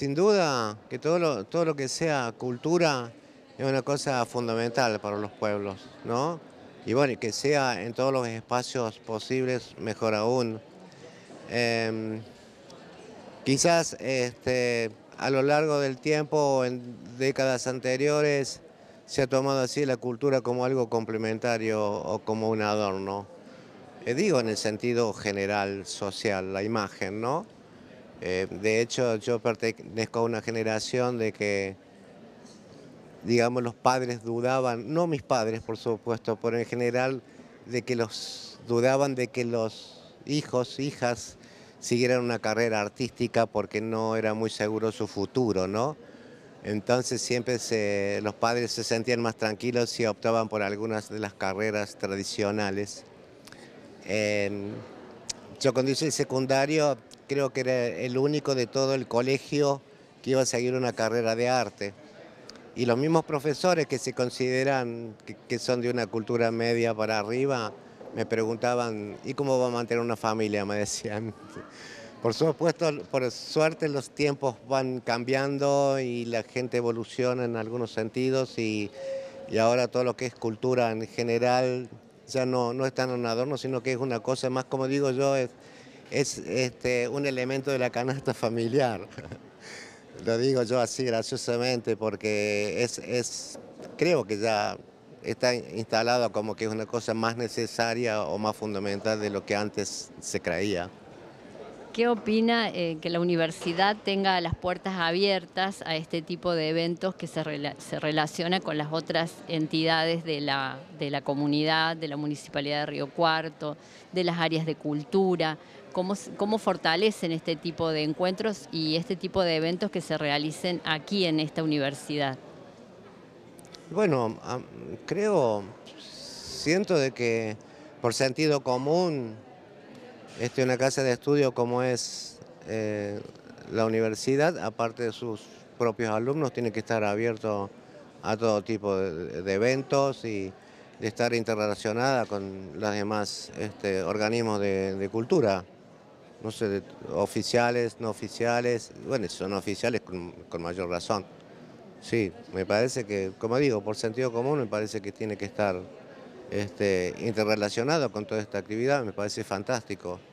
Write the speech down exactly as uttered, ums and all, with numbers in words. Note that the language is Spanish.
sin duda que todo lo, todo lo que sea cultura es una cosa fundamental para los pueblos, ¿no? Y bueno, y que sea en todos los espacios posibles, mejor aún. Em, Quizás este, a lo largo del tiempo, en décadas anteriores, se ha tomado así la cultura como algo complementario o como un adorno. Eh, digo en el sentido general, social, la imagen, ¿no? Eh, de hecho, yo pertenezco a una generación de que, digamos, los padres dudaban, no mis padres, por supuesto, pero en general, de que los dudaban de que los hijos, hijas, siguieran una carrera artística porque no era muy seguro su futuro, ¿no? Entonces siempre se, los padres se sentían más tranquilos si optaban por algunas de las carreras tradicionales. En- yo cuando hice el secundario creo que era el único de todo el colegio que iba a seguir una carrera de arte. Y los mismos profesores que se consideran que, que son de una cultura media para arriba, me preguntaban, ¿y cómo va a mantener una familia? Me decían. Por supuesto, por suerte los tiempos van cambiando y la gente evoluciona en algunos sentidos y, y ahora todo lo que es cultura en general ya no, no es tan un adorno, sino que es una cosa más, como digo yo, es, es este, un elemento de la canasta familiar. Lo digo yo así graciosamente porque es, es, creo que ya está instalado como que es una cosa más necesaria o más fundamental de lo que antes se creía. ¿Qué opina eh, que la universidad tenga las puertas abiertas a este tipo de eventos que se, rela- se relaciona con las otras entidades de la, de la comunidad, de la Municipalidad de Río Cuarto, de las áreas de cultura? ¿Cómo, s- cómo fortalecen este tipo de encuentros y este tipo de eventos que se realicen aquí en esta universidad? Bueno, am- creo, siento de que por sentido común, este, una casa de estudio como es eh, la universidad, aparte de sus propios alumnos, tiene que estar abierto a todo tipo de, de eventos y de estar interrelacionada con los demás este, organismos de, de cultura, no sé, de- oficiales, no oficiales, bueno, si son oficiales con, con mayor razón. Sí, me parece que, como digo, por sentido común me parece que tiene que estar este, interrelacionado con toda esta actividad, me parece fantástico.